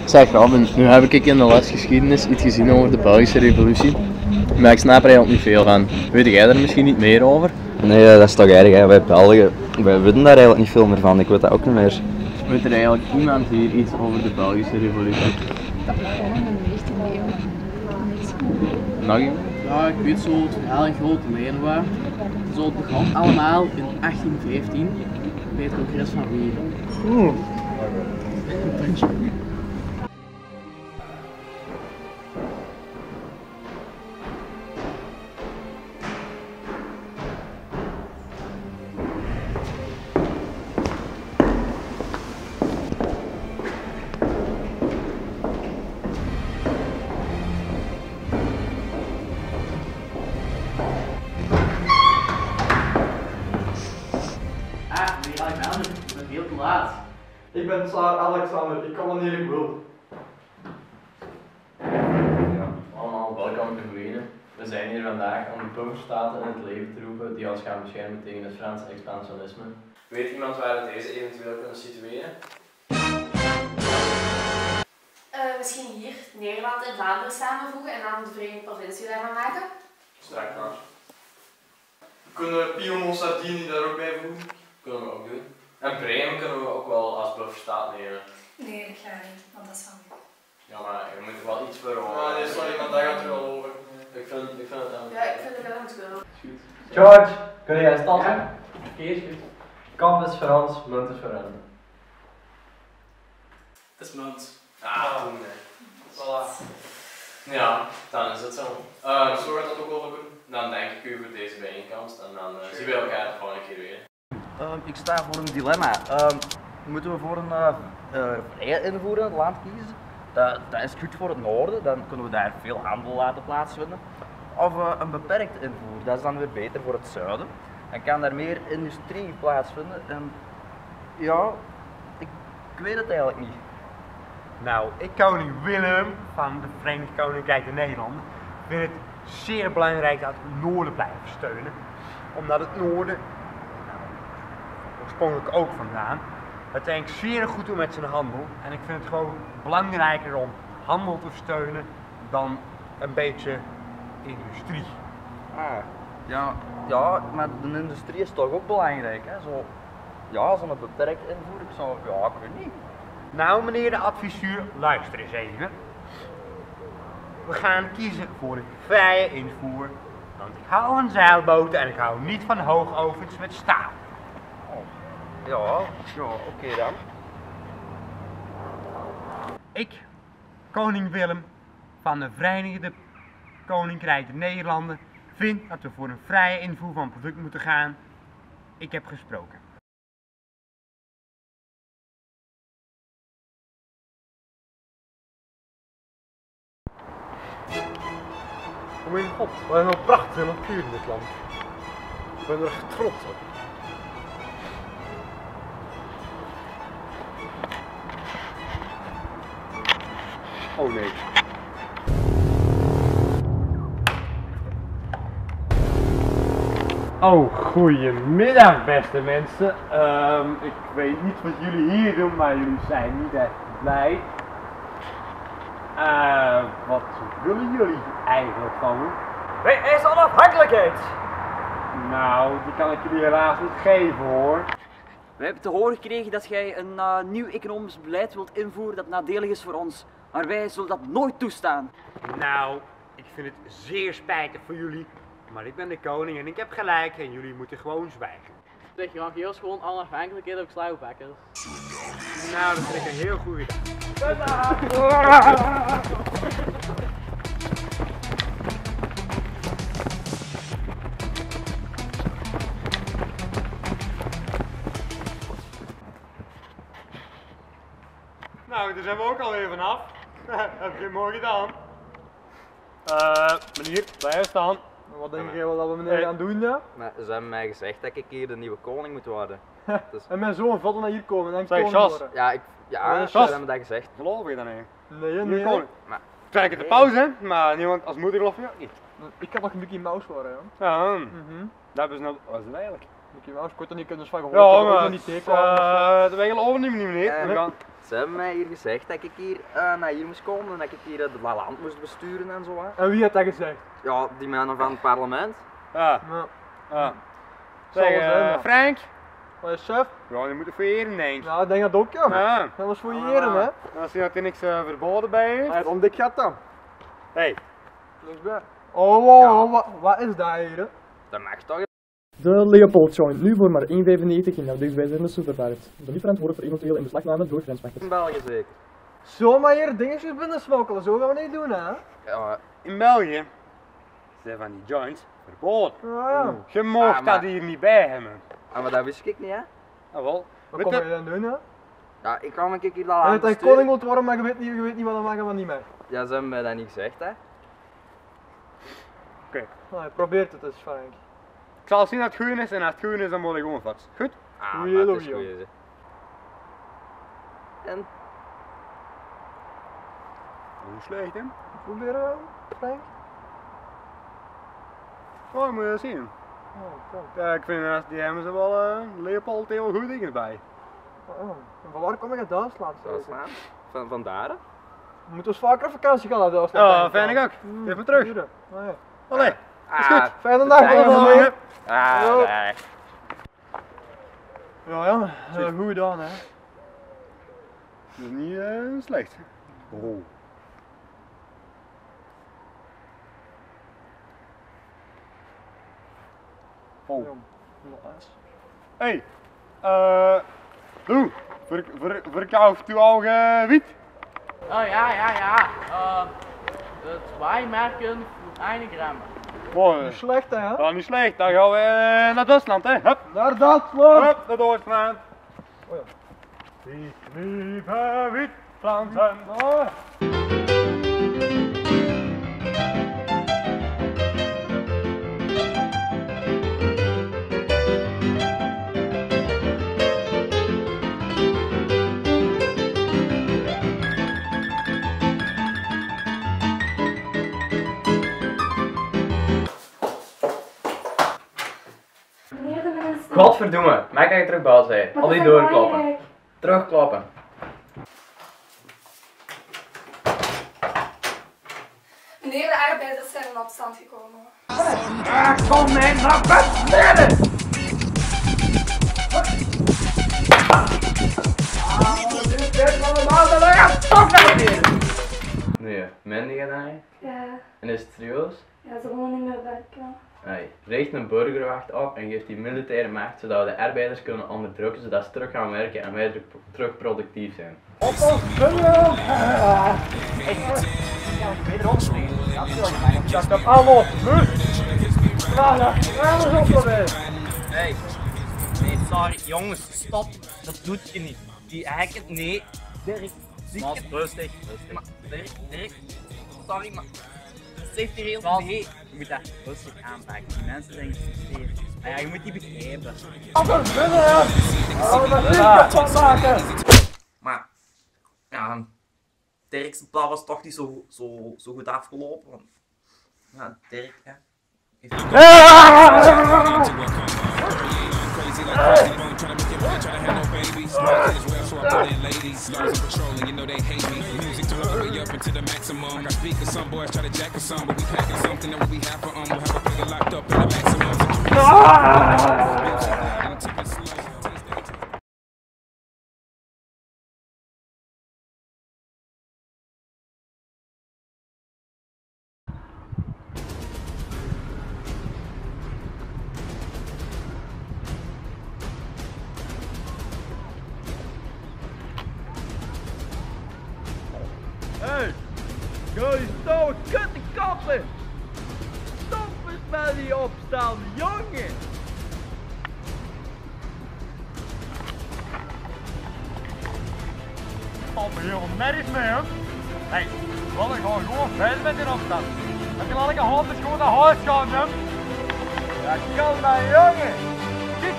Zeg Robin, nu heb ik in de les geschiedenis iets gezien over de Belgische revolutie, maar ik snap er eigenlijk niet veel van. Weet jij er misschien niet meer over? Nee, dat is toch erg, hè. Wij Belgen, wij weten daar eigenlijk niet veel meer van, ik weet dat ook niet meer. Weet er eigenlijk iemand hier iets over de Belgische revolutie? Dat begon in de 19e eeuw. Nog iemand? Ja, ik weet zo het verhaal in grote lijnen waar. Zo, het begon allemaal in 1815 bij het congres van Wien. Ik ben heel te laat. Ik ben Alexander, ik kom wanneer ik wil. Ja, allemaal welkom te Wenen. We zijn hier vandaag om de bufferstaten in het leven te roepen die ons gaan beschermen tegen het Franse expansionisme. Weet iemand waar we deze eventueel kunnen situeren? Misschien hier Nederland en Vlaanderen samenvoegen en dan de Verenigde Provincie daarvan maken. Strak maar. Kunnen Piemont Sardinië daar ook bij voegen? Kunnen we ook doen. En Bremen kunnen we ook wel als bufferstaat nemen. Nee, dat ga niet, want dat is van mij. Ja, maar je moet er wel iets voor horen. Maar nee, sorry, maar daar gaat er wel over. Ik vind het dan. Ja, ik vind het wel goed wel. Goed. George, kun jij stappen? Ja. Oké, is goed. Kamp is voor ons, munt is voor hen. Het is munt. Ah, toen nee. Voilà. Ja, dan is het zo. Zo gaat dat ook wel lukken. Dan dank ik u voor deze bijeenkomst en dan zien we elkaar de volgende keer weer. Ik sta voor een dilemma. Moeten we voor een vrij invoerend land kiezen? Dat is goed voor het noorden, dan kunnen we daar veel handel laten plaatsvinden. Of een beperkt invoer, dat is dan weer beter voor het zuiden. Dan kan daar meer industrie plaatsvinden. En ja, ik weet het eigenlijk niet. Nou, ik koning Willem van het Verenigd Koninkrijk der Nederlanden vind het zeer belangrijk dat we het noorden blijven steunen. Omdat het noorden, nou, oorspronkelijk ook vandaan, het eigenlijk zeer goed doet met zijn handel. En ik vind het gewoon belangrijker om handel te steunen dan een beetje industrie. Ja, maar de industrie is toch ook belangrijk, hè? Zo, ja, zo'n beperkt invoer, ik weet niet. Nou, meneer de adviseur, luister eens even. We gaan kiezen voor een vrije invoer. Want ik hou van zeilboten en ik hou niet van hoogovens met staal. Ja, oké dan. Ik, koning Willem van de Verenigde Koninkrijk der Nederlanden, vind dat we voor een vrije invoer van product moeten gaan. Ik heb gesproken. Oh mijn god, wat een prachtige natuur in dit land. Ik ben er echt trots op. Oh nee. Oh, goedemiddag beste mensen. Ik weet niet wat jullie hier doen, maar jullie zijn niet echt blij. Wat willen jullie eigenlijk van me? Wij eisen onafhankelijkheid! Nou, die kan ik jullie helaas niet geven hoor. We hebben te horen gekregen dat jij een nieuw economisch beleid wilt invoeren dat nadelig is voor ons. Maar wij zullen dat nooit toestaan. Nou, ik vind het zeer spijtig voor jullie. Maar ik ben de koning en ik heb gelijk en jullie moeten gewoon zwijgen. Zeg, je mag hier gewoon onafhankelijkheid op sluipbakkers. Nou, dat vind ik een heel goed idee. Nou, daar zijn we ook alweer vanaf. Heb je mooi gedaan. Meneer, blijf staan. Wat denk jij wel dat we meneer gaan doen, ja? Maar ze hebben mij gezegd dat ik hier de nieuwe koning moet worden. Dus, En mijn zoon valt naar hier komen en Zeg, koning Jas. worden. ja, ze Jas. hebben dat gezegd. Geloof je dan niet? Nee, nee. Koning. Maar, Krijg ik de pauze, hè? Maar niemand als moeder geloof je ook niet. Ik kan nog een Mickey Mouse worden, ja. Ja, Mhm. dat hebben ze nou, wat is het eigenlijk? Mickey Mouse, ik word er niet kunnen van Ja, gehoord. Ik heb ook maar nog niet tekenen. dat wij geloven niet meneer. Ja, We gaan. Ze hebben mij hier gezegd dat ik hier naar hier moest komen en dat ik hier het land moest besturen en zo. Hè. En wie had dat gezegd? Ja, die mannen van het parlement. Ja. Ja. Ja. Zal wel zijn, Zeg, ja. Frank? Wat is chef? Ja, die moeten vereren, denk ik. Ja, ik denk dat ook, ja. Ja. Dat was voor je heren, hè. Als je dat er niks verboden bij heeft. Hij ontdekt gaat dan. Hey. Niks bij. Oh, wow, wat is dat hier, hè? Dat mag toch? De Leopold joint nu voor maar 1,95 in jouw dichtstbijzijnde supermarkt. De niet verantwoordelijk voor eventueel in beslagname door grenswachters. In België zeker. Zomaar hier dingetjes binnen smokkelen, zo gaan we niet doen, hè. Ja, In België zijn van die joints verboden. Ja. Je mag Ah, maar- dat hier niet bij hebben. maar dat wist ik niet, hè? Jawel. Wat kom je dan doen, hè? Ja, ik kan een keer dat Je land weet dat je besturen. koning wilt worden, maar je weet niet wat er mag en wat niet mag. Ja, ze hebben mij dat niet gezegd, hè? Nou, je probeert het dus, Frank. Ik zal zien dat het groen is en als het groen is dan word ik gewoon vast. Goed? Ah, Goeie maar het is Louis, goeie, hè. En Hoe slecht, hè? Proberen, Frank? Oh, moet je zien. Oh, kom. Ja, ik vind die hebben ze wel Leopold heel goed dingen bij. Oh, en van waar kom ik uit Duitsland? Duitsland? Vandaar, hè? We moeten dus vaker op vakantie gaan naar Duitsland. Ja, vind ik ook. Geef me terug. Oh, ja. Allee, is goed. Fijne dag, Fijne dames en dag. heren. Ah, nee. Ja, goed gedaan, hè. Dat is niet slecht. Oh. Oh. Hey, Lou, verkauft u al wiet? Oh ja. Het wijmerken voor 1 gram. Mooi. Niet slecht, hè? Ja, niet slecht. Dan gaan we naar Duitsland, hè. Hup. Naar Duitsland! Hup, naar Duitsland. Oh ja. Ik liebe Wietpflanzen. Ah. Meneer de minister. Godverdomme, maak dat je terug buiten zei. Maar Al die dat is doorkloppen. belangrijk. Terugkloppen. Meneer, de arbeiders zijn in opstand gekomen. Kom mij naar beneden! Nee, meen je dat niet? Ja, En is het serieus? ja, ze willen niet meer werken. Nee. Richt een burgerwacht op en geeft die militaire macht zodat we de arbeiders kunnen onderdrukken zodat ze terug gaan werken en wij terug productief zijn. Hey, nee, sorry, jongens, stop. Dat doet je niet. Die hacken, nee. Dirk, rustig. Maar, Dirk, sorry, maar. Zeg die heel nee. Je moet dat rustig aanpakken. Die mensen zijn gefrustreerd. Maar ja, je moet die begrijpen. Maar, ja, Dirk's plan was toch niet zo goed afgelopen. Want, ja, Dirk, ja. Hey, jullie stomme kuttenkappen! Stop eens met die opstaan, jongen! Oh, maar heel merk mee, hè? Hey, wil ik gewoon verder met die opstand. Dan kan ik een hand dus gewoon naar huis gaan, hè? Dat kan maar, jongen! Kijk.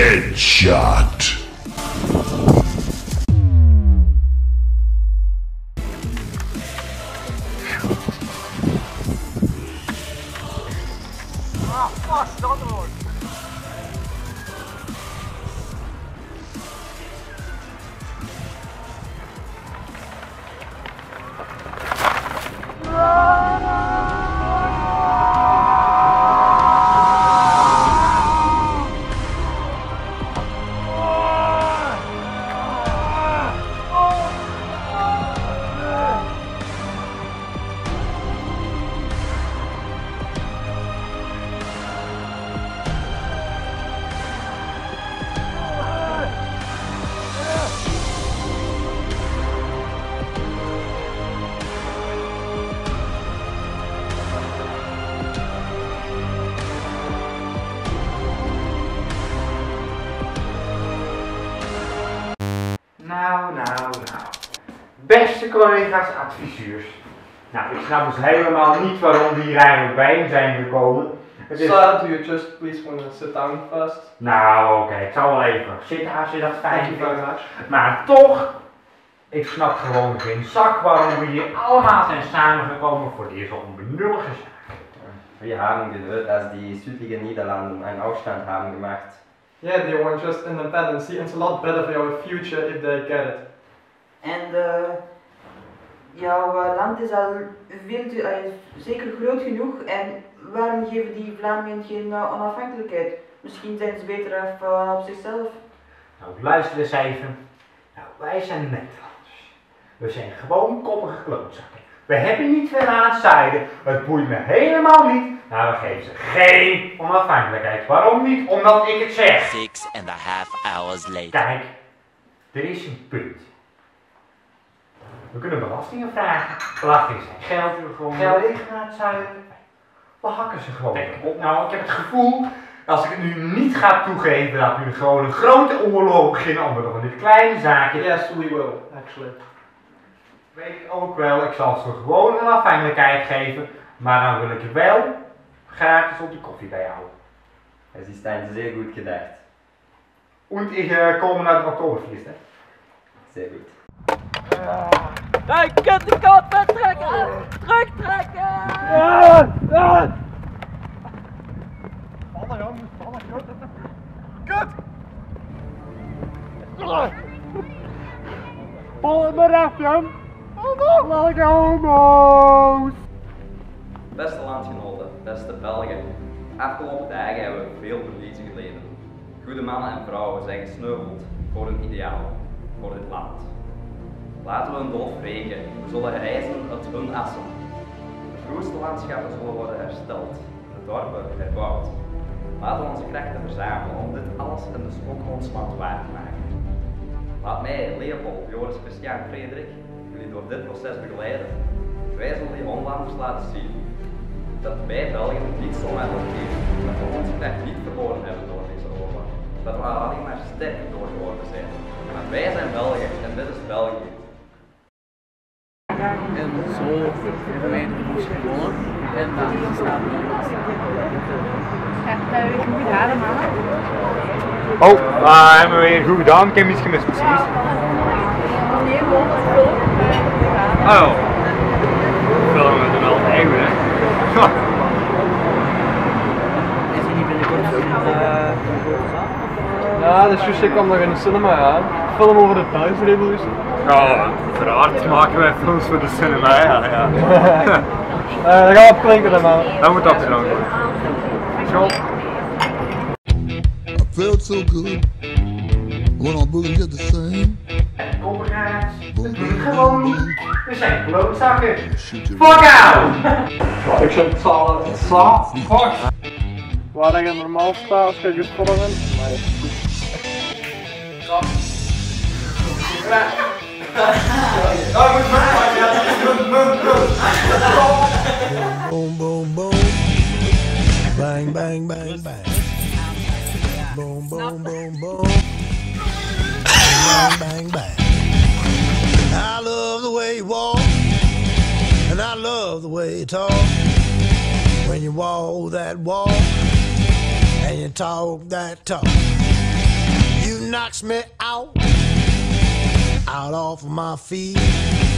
Headshot. Ah, fuck, dat wordt. Nou. Beste collega's adviseurs. Nou, ik snap dus helemaal niet waarom we hier eigenlijk bijeen zijn gekomen. Het is... Sir, do you just please want to sit down first? Nou, oké, ik zal wel even zitten als je dat fijn Thank you very vindt. much. Maar toch, ik snap gewoon geen zak waarom we hier allemaal zijn samengekomen voor deze onbenullige zaak. Wir haben gehört, dass die südlichen Niederlande einen Aufstand haben gemacht. Yeah, they want just independency, and it's a lot better for our future if they get it. En jouw land is al zeker groot genoeg en waarom geven die Vlamingen geen onafhankelijkheid? Misschien zijn ze beter even op zichzelf. Nou, luister eens even. Nou, wij zijn Nederlanders. We zijn gewoon koppige klootzakken. We hebben niet veel aan het zuiden. Het boeit me helemaal niet. Nou, we geven ze geen onafhankelijkheid. Waarom niet? Omdat ik het zeg. 6.5 hours later. Kijk, er is een punt. We kunnen belastingen vragen. Belastingen zijn geld. Geld ligt naar het zuiden. We hakken ze gewoon op. Nou, ik heb het gevoel, als ik het nu niet ga toegeven, dat we gewoon een grote oorlog beginnen onder van dit kleine zaakje. Yes, we will, actually. Weet ik ook wel, ik zal ze gewoon een afhankelijkheid geven, maar dan wil ik wel gratis op de koffie bij jou. Es ist ein sehr gut gedacht. Und ich komme naar het Oktoberfest, hè? Sehr gut. Hey, kut, de kant wegtrekken! Terugtrekken! Vallen jongens, vallen, kut! Volg me af, Jan! Welke homo's! Beste landgenoten, beste Belgen. Afgelopen dagen hebben we veel verliezen geleden. Goede mannen en vrouwen zijn gesneuveld voor hun ideaal, voor dit land. Laten we hun dood wreken. We zullen reizen uit hun assen. De vroegste landschappen zullen worden hersteld, de dorpen herbouwd. Laten we onze krachten verzamelen om dit alles in de schok ons land waar te maken. Laat mij, Leopold, Joris, Christian, Frederik, jullie door dit proces begeleiden. Wij zullen die onlanders laten zien dat wij Belgen niet zomaar opgeven, dat we onze kracht niet verloren hebben door deze oorlog. Dat we alleen maar sterker door geworden zijn. Maar wij zijn Belgen en dit is België. En zo hebben wij de moest gewonnen. En dan staat het. Ja, dat heb ik goed gedaan, mannen. Oh, hebben we weer goed gedaan. Ik heb iets gemist precies. Nee, gewoon het film. Oh. Filmen we dan altijd goed, hè? Is hij niet binnenkort Ja, dus juist, ik kwam nog in de cinema, ja. Film over de thuisrevolutie. Ja, uiteraard maken wij films voor de cinema, ja. Dan gaan we op klinken dan, man. Dat moet afgedaan worden. School. I felt so good when I'm booking just the same. Koppegaars, dat doe ik gewoon niet. We zijn klootzakken. Fuck out! Ik zeg fuck! Waar je normaal staat als je juist volgen bent. Maar Boom, boom, boom. Bang, bang, bang, bang. Boom, boom, boom, boom. Bang, bang, bang. I love the way you walk, and I love the way you talk. When you walk that walk, and you talk that talk. You knocks me out off my feet.